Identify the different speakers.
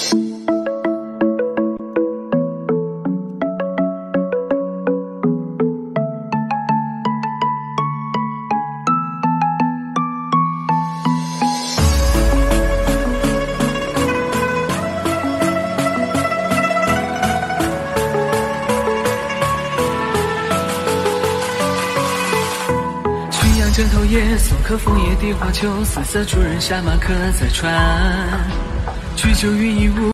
Speaker 1: 枕头夜，送客枫叶地花秋，瑟瑟主人下马客在船，举酒云一壶。